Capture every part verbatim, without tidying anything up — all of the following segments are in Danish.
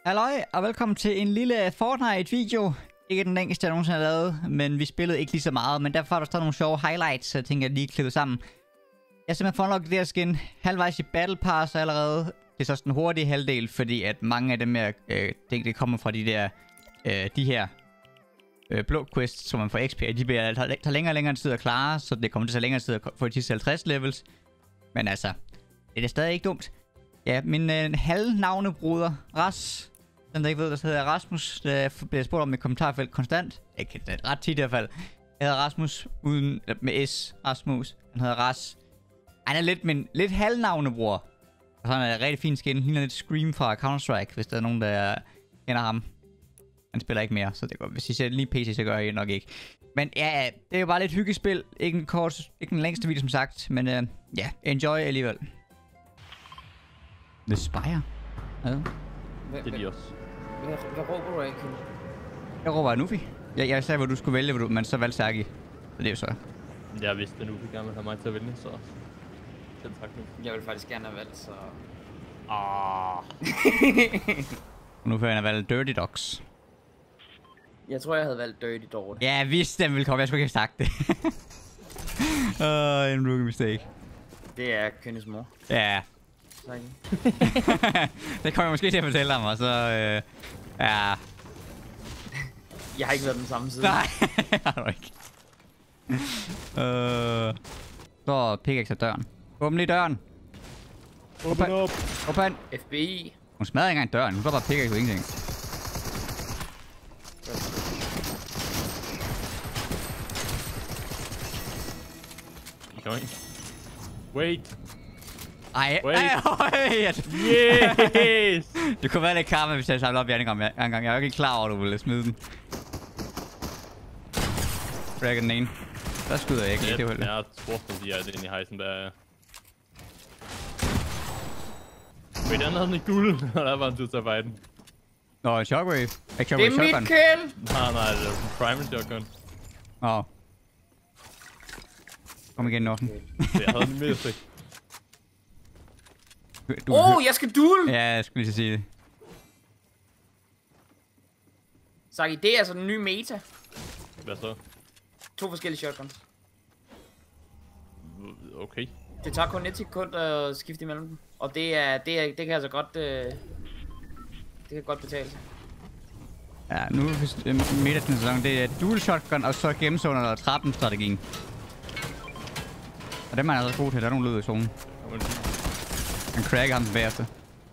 Halløj, og velkommen til en lille Fortnite-video. Ikke den længste, jeg nogensinde har lavet, men vi spillede ikke lige så meget. Men derfor har der stået nogle sjove highlights, så jeg tænker, at jeg lige klippet sammen. Jeg har simpelthen fundet det her skin halvvejs i Battle Pass allerede. Det er så den hurtige halvdel, fordi at mange af dem her øh, ting, det kommer fra de der, øh, de her øh, blå quests, som man får X P. De bliver, tager, tager længere og længere tid at klare, så det kommer til at tage længere tid at få de sidste halvtreds levels. Men altså, det er stadig ikke dumt. Ja, min øh, halvnavnebruder, Ras, den der ikke ved, der hedder Rasmus, der bliver spurgt om i kommentarfelt konstant. Ikke ret tit i hvert fald. Jeg hedder Rasmus, uden, med S, Rasmus. Han hedder Ras. Han er lidt min, lidt halvnavnebror. Og så er han en rigtig fin skin. Ligner lidt Scream fra Counter-Strike, hvis der er nogen, der kender ham. Han spiller ikke mere, så det går. Hvis I ser lige P C, så gør jeg nok ikke. Men ja, det er jo bare lidt hyggespil. Ikke en kort, ikke den længste video, som sagt. Men øh, ja, enjoy alligevel. The Spire? Ja. Det er de også. Hvad, hvad råber du af, Kim? Jeg råber Nufi. Jeg, jeg sagde, hvor du skulle vælge, hvor du, men så valgte Saki. Så det er jo så. Jeg vidste, at Nufi gerne vil have mig til at vælge, så... Selv tak, Nufi. Jeg vil faktisk gerne have valgt, så... Ah. Nu får jeg valgt Dirty Dogs. Jeg tror, jeg havde valgt Dirty Dog. Ja, jeg vidste, den ville komme. Jeg skulle ikke have sagt det. Åh, uh, en rookie mistake. Det er Kønnes mor. Ja. Tak. Det kommer jeg måske til at fortælle ham, og så... Øh, ja... Jeg har ikke været den samme side. Nej, har du ikke. øh, så pickaxe af døren. Åbn lige døren. Open up. Åbn. F B I. Hun smadrer ikke engang døren. Hun går bare pickaxe ud ingenting. Wait. Ej, Wait. ej, øj, Yes! det kunne være lidt karma, hvis jeg samlede op i anden gang. Jeg er jo ikke klar over, at du ville smide den. Fragger den ene. Der skyder jeg ikke lige, det var Jeg tror, at de er det inde i hejsen, der er... Wait, den havde den ikke guld, og der var en tid til at fejre den. Nå, en shockwave. Ikke Det shockwave, er shotgun. mit kill! Nej, nej, det er en primary shotgun. Åh. Kom igen, Norton. Jeg havde den mindst ikke. Åh, oh, jeg skal duel! Ja, jeg skulle lige så sige det. Saki, det er altså den nye meta. Hvad så? To forskellige shotguns. Okay. Det tager kun et sekund at skifte imellem dem. Og det er, det er, det kan altså godt, øh, det kan godt betale sig. Ja, nu er midt af den sæson, det er dual shotgun, og så gennemzone eller trappen strategien. Og dem er altså god til, der er nogle lyd i zonen. Han cracker ham den bagerste.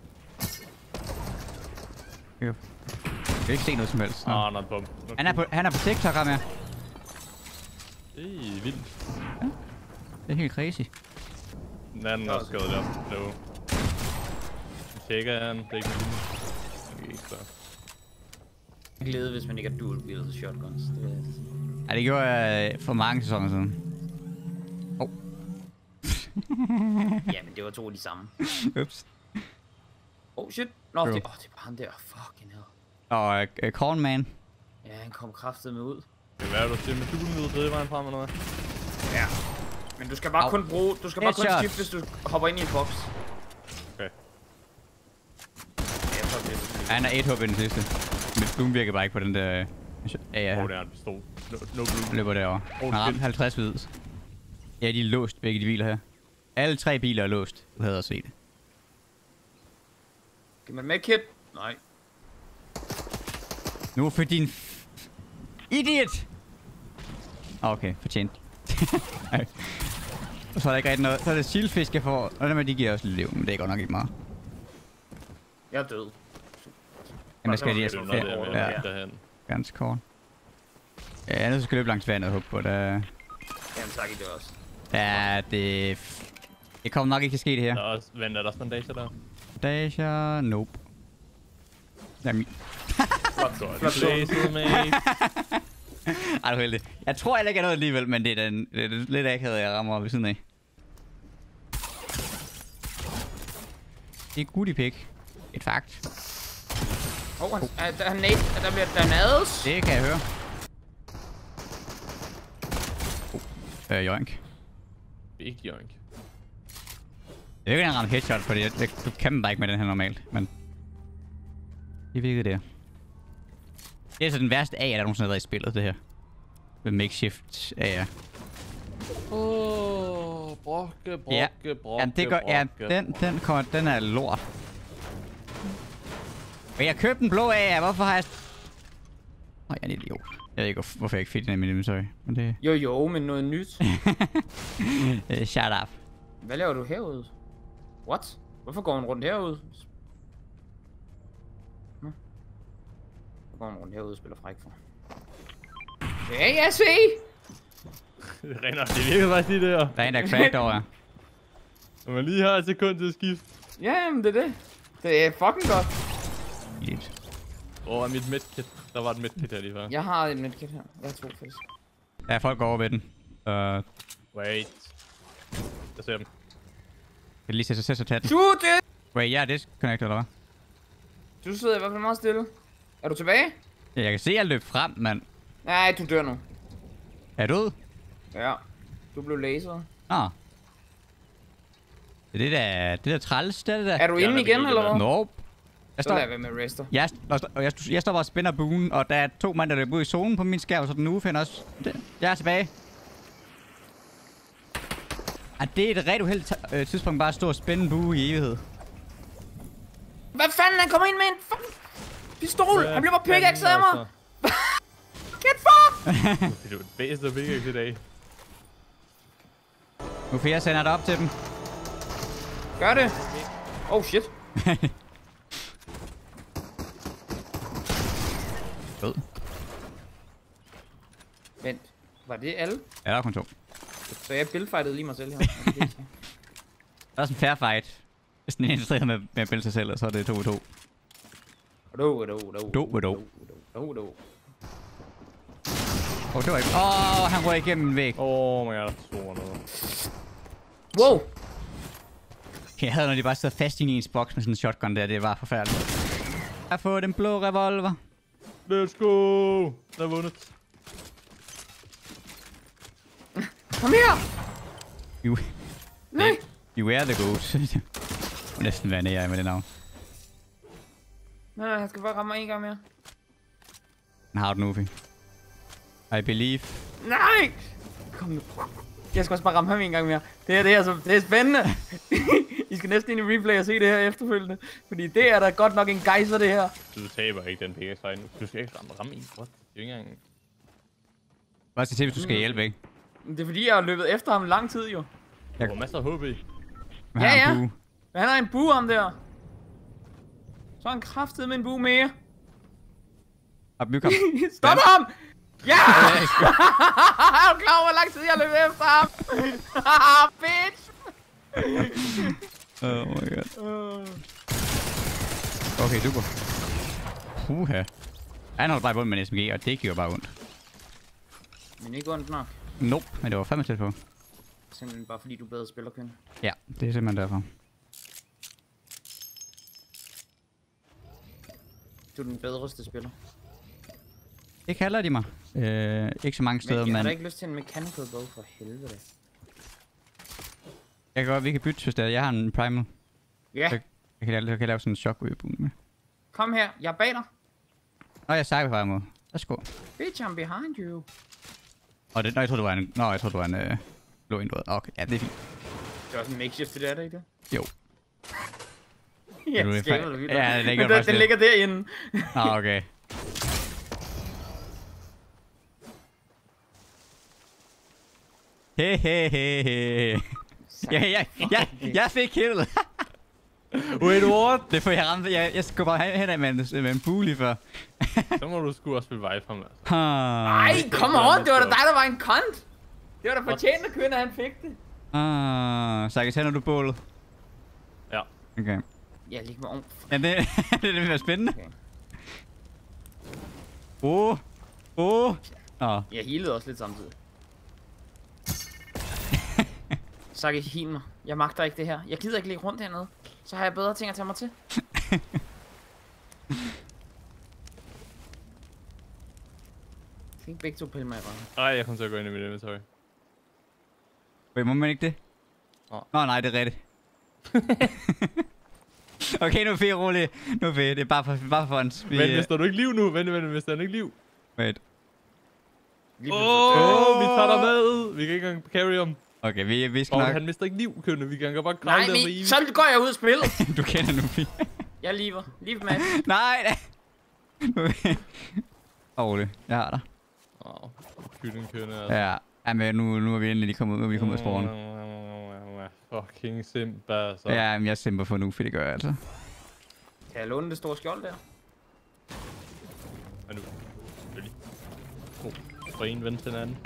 Jeg kan ikke se noget som helst. Ah, oh, not bomb. Han er på, han er på TikTok, ham her. Det er vildt. Ja, det er helt crazy. Den anden er også skåret der. No. Tjekker han, det er ikke vildt. Ikke så. Jeg glæder, hvis man ikke har dual wield shotguns. Det er... Ja, det gjorde jeg for mange sæsoner siden. Åh. Oh. Ja, men det var to af de samme. Ups. Oh shit. Nå, det, oh, det er bare han der. Fucking hell. Og uh, Corn Man. Ja, han kom kraftet med ud. Det er du til med dulen ud, det vejen frem eller noget. Ja. Men du skal bare Au. kun bruge, du skal bare kun Headshot. skifte, hvis du hopper ind i en boks. Okay. Ja, jeg tror, det er det. Han er et hop i den sidste. Men Bloom virker bare ikke på den der... Ja, ja. Åh, oh, det er en pistol. No, no blue. Løber derovre. Han har ramt halvtreds hvid. Ja, de er låst, begge de biler her. Alle tre biler er låst. Du havde at se det. Kan man med kit? Nej. Nu for din... Idiot! Okay, fortjent. Og så er der ikke rigtig noget. Så er det sildfisk, jeg får. Og dem her, de giver også lidt liv, men det er godt nok ikke meget. Jeg er død. Jamen, jeg skal lige... Det er noget der med Ja, derhen. ganske kort. Ja, jeg er nødt til at skal løbe langs vandet og håbe på, at... Jamen, tak i det også. Ja, det... Det kommer nok ikke til at ske det her. Der er også, vent, er der bandager der? Dacia... Nope. Jamen... Flot, Godt flot, placed, mate. Ej, du er heldig. Jeg tror heller ikke, jeg noget alligevel, men det er, den, det er lidt akavet, jeg rammer ved siden af. Det er goodie pick. Et fakt. Åh, oh, han, uh, der, han nade, der bliver danades. Det kan jeg høre. Oh. Øh, joink. Big joink. Jeg vil ikke engang ramme headshot, fordi jeg, jeg, du kan bare ikke med den her normalt, men... Det virkede det. Det er altså den værste A, der nogensinde har været i spillet, det her. Med makeshift A. Åh, oh, brokke, brokke, Ja. brokke, Jamen, det gør, ja, brokke. den, den, kommer, den er lort. Men jeg købte en blå A, hvorfor har jeg... Åh, oh, jeg er en idiot. Jeg ved ikke, hvorfor jeg ikke fik den i min inventory, men det... Jo jo, men noget nyt. uh, shut up. Hvad laver du herude? What? Hvorfor går hun rundt herude? Hm? Hvorfor går hun rundt herude og spiller fræk for? Ja, jeg se! Det regner, det virker faktisk lige der. Der er en, der er cracked over jer. Når man lige har et sekund til at skifte. Ja, men det er det. Det er fucking godt. Lidt. Hvor er mit medkit? Der var et medkit her lige før. Jeg har et medkit her. Jeg har to faktisk. Ja, folk går over ved den. Uh, Wait. Jeg ser dem. kan lige sætte sig til at tage den. Shoot it! Wait, jeg er disconnected, eller hvad? Du sidder i hvert fald meget stille. Er du tilbage? Ja, jeg kan se, at jeg løb frem, mand. Nej, du dør nu. Er du ude? Ja. Du blev laseret. Nå. Det er det der, det der træls, det er det der. Er du Jeg inde er igen, ikke eller der. hvad? Nope. Jeg Så står, lad være med at reste. jeg, jeg, jeg, jeg står bare og spænder buen, og der er to mand, der løber ud i zonen på min skærm, så den nu finder også. Det, jeg er tilbage. Ah, det er et rigtig uheldigt øh, tidspunkt bare at stå og spænde en bue i evighed. Hvad fanden? Han kommer ind med en fucking pistol! Han bliver bare pickaxe af mig! Get fucked! Det er jo et bedste af pickaxe i dag. Nu får jeg sender det op til dem. Gør det! Oh shit. Fed. Vent. Var det alle? Ja, der er kun to. Så jeg buildfightede lige mig selv her. Der er også en fair fight. Hvis den ene strider med, med at bælge sig selv, og så er det to to. Do, do, do. Do, do. Do, do. Åh, oh, det var ikke... Åh, oh, han røg igennem en væg. Åh, my god, der står noget. Wow! Jeg havde, når de bare sad fast i ens boks med sådan en shotgun der. Det var forfærdeligt. Jeg har fået den blå revolver. Let's go! Der er vundet. Kom her! You, Nej! you are the goat. Det må næsten være nære med det navn. Nej, nej, han skal bare ramme mig en gang mere. Den har den, Ufi. I believe. Nej! Kom nu. Jeg skal også bare ramme ham en gang mere. Det her, det er, så, det er spændende. I skal næsten ind i replay og se det her efterfølgende. Fordi det er da godt nok en gejser, det her. Du taber ikke den pickaxe fight nu. Du skal ikke ramme, ramme en. What? Det er jo ikke engang... Hvad skal til, hvis du skal hjælpe, ikke? Det er fordi, jeg har løbet efter ham lang tid, jo. Du har masser af H P. Man Ja, har en ja. bue. Men han har en bue om der. Så har han kraftet med en bue mere. Og bygge ham. Stop ham! Ja! Er du klar over, hvor lang tid jeg løb efter ham? Bitch! Oh my god. Okay, du går. Puha. Han holdt bare i bunden med en S M G, og det gjorde bare ondt. Men ikke ondt nok. Nope, men det var fandme tæt på. Simpelthen bare fordi du er bedre spillerkøn. Ja, det er simpelthen derfor. Du er den bedreste spiller. Det kalder de mig. Øh, ikke så mange steder, Men men... jeg har da ikke lyst til en mechanical bow for helvede. Jeg kan godt, vi kan bytte, hvis det er. Jeg har en primal. Ja, Så jeg kan, lave, jeg kan lave sådan en shockwave med. kom her. Jeg er bag dig. Nå, jeg sejler på vej mod. Værsgo. Bitch, I'm behind you. Og det, nå, jeg tror du var en... Nå, jeg tror du var en... Øh, blå indrød. Okay, ja, det er fint. Det er også en makeshift, det er det ikke det? Jo. Ja, Du er skæver fa- du vildt. Ja, det ligger Men den, faktisk den lidt. ligger derinde. Nå, okay. He he he he. Ja, ja, ja, jeg fik kill. Wait, what? Det er for jeg ramte. Jeg, jeg skulle bare hen af med en, med en bue lige før. Så må du sgu også spille Vibe ham, altså. Ah. Ej, kom on, det var da dig, der var en kont. Det var da fortjent at kønne, at han fik det. Ah, så jeg tænder du bålet. Ja. Okay. Ja, lige med om. Ja, det, det vil være spændende. Okay. Åh. Åh. Åh. Jeg healede også lidt samtidig. Saki, heal mig. Jeg magter ikke det her. Jeg gider ikke ligge rundt hernede. Så har jeg bedre ting at tage mig til. Jeg kan ikke begge to pille mig i røven. Ej, jeg kommer til at gå ind i mit inventory. Wait, må man ikke det? Nå. Nå, nej, det er rigtigt. Okay, nu er fedt, rolig. Nu er fedt. Det er bare for, bare for ons. Vi, Men mister du ikke liv nu? Vent, vent, mister han ikke liv? Wait. Lige Åh, pludselig oh, vi tager dig med. Vi kan ikke engang carry ham. Okay, vi, vi skal Og nok... han mister ikke liv, kønne. Vi kan bare dør. knalde Nej, der for men evigt. så går jeg ud og spille. Du kender nu, Fie. Jeg lever. Leave med. Nej, nej. Rolig. Jeg har dig. Åh, kylling kønne, altså. Ja. Jamen, nu, nu er vi endelig lige kommet ud. Nu er vi kommet ud af sporen. Fucking simp, altså. Ja, men jeg simper for nu, for det gør jeg altså. Kan jeg låne det store skjold der? Og nu. Selvfølgelig. Oh, for en ven til den anden.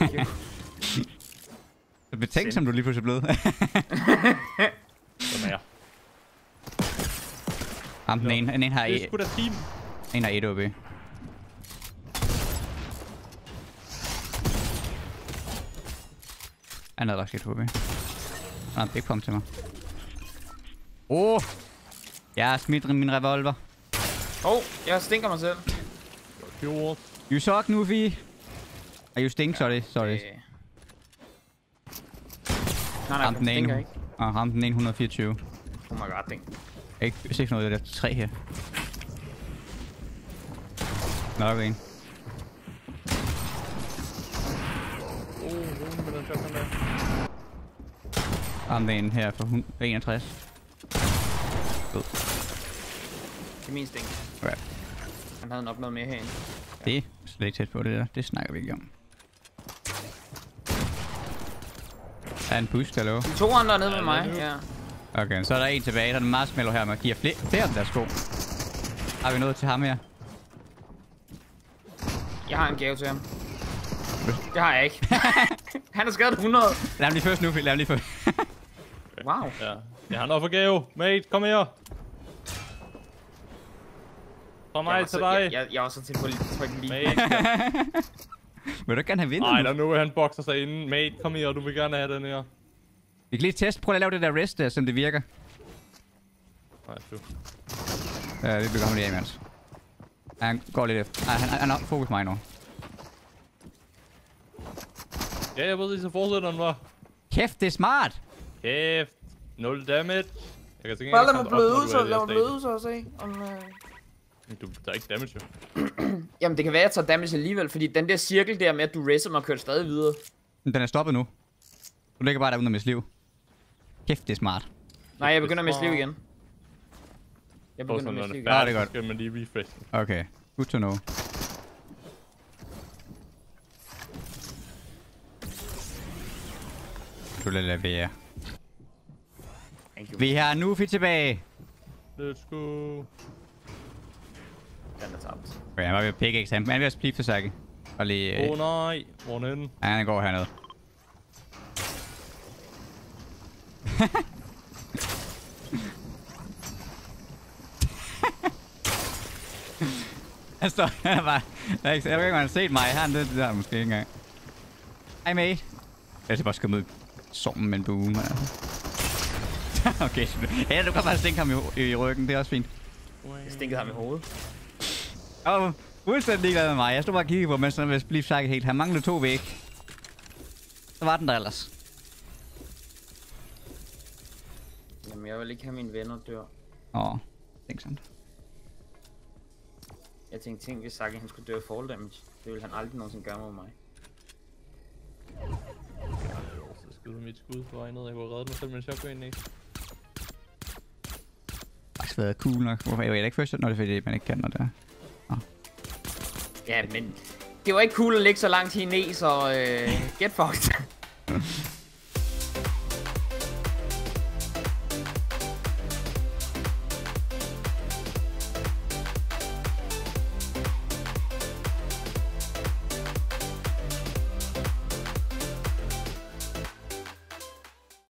Så betænk, som du lige pludselig er blevet. Sådan er jeg. Ham, den ene, den ene har Det er et, sgu da team. en har et O B. Han havde også et O B. Han har en big pump til mig. Åh! Oh! Jeg har smidt min revolver. Åh, oh, jeg stinker mig selv. Fjord. You suck, Nufi. Ah, you stink, sorry, sorry. Øh. Nej, nej, Ramte den den stinker ene. ikke. Og ramte den ene et hundrede og fireogtyve. Oh my god, den. Ikke, jeg ser ikke noget af det der tre her. Nok en. Åh, oh, med den shotgun der. Ramte en her for enogtres. God. Det er min stink. Okay. Han havde nok noget mere herinde. Det er slet ikke tæt på det der. Det snakker vi ikke om. Der er en push, der lover. De to andre er nede Ja, med mig, nu. ja. Okay, så er der en tilbage. Der er en marshmallow her, man giver flere, flere af dem der sko. Har vi noget til ham her? Jeg har en gave til ham. Det har jeg ikke. Han er skadet hundrede. Lad ham lige først nu, lad ham lige først. Wow. Ja. Jeg har noget for gave. Mate, kom her. Fra Jeg mig var til så, dig. jeg, jeg, jeg var så til på at trykke lige. Mate. Vil du ikke gerne have vundet Ej, nu? der nu er han bokser sig inden. Mate, kom her, du vil gerne have den her. Vi kan lige teste. Prøv at lave det der rest der, som det virker. Nej, du. Ja, det bliver ham lige af imens. Ja, han går lidt efter. Ej, han, han har fokus på mig nu. Ja, jeg ved, så fortsætter den var. Kæft, det er smart! Kæft. Nul damage. Jeg kan tænke, Bare lad jeg mig kan bløde, opnå, så du er i lad mig det her bløde, så se om... Øh... stadie. Du, der er ikke damage, jo. Jamen, det kan være, at jeg tager damage alligevel, fordi den der cirkel der med, at du reser mig, kører stadig videre. Men den er stoppet nu. Du ligger bare der uden at miste liv. Kæft, det er smart. Nej, jeg begynder med at liv igen. Jeg Prøv begynder sådan, med når at det liv er igen. Ja, det er færdigt, godt. så skal man lige refresh. Okay, good to know. Du lader det være. Thank you. Vi har Nufi tilbage. Let's go. Den er tabt. Okay, han var ved at pikke eksamen. Han er ved at splitte for sig. Og lige... Åh Øh, oh, nej. Hvor er den henne? ja, han går hernede. Han står han er bare... Jeg ved ikke, om han har set mig. Han det der måske ikke engang. Hej, mate. Jeg skal bare skyde ud sommen med en bue, man. Okay, ja, du kan bare stinke ham i, i ryggen. Det er også fint. Jeg stinkede ham i hovedet. Åh, oh, fuldstændig ligeglad med mig. Jeg stod bare og kiggede på, mens han ville blive sakket helt. Han manglede to væg. Så var den der ellers. Jamen, jeg vil ikke have mine venner dør. Åh, oh, tænk sådan. Jeg tænkte, tænk, hvis Saki han skulle dø af fall damage. Det ville han aldrig nogensinde gøre mod mig. Så skyder mit skud på vej ned. Jeg kunne redde mig selv med en shotgun, ikke? Det har faktisk været cool nok. Hvorfor er jeg ikke først, når det er fordi, man ikke kan noget der? Oh. Ja, men det var ikke cool at ligge så langt hernede, så øh, get fucked.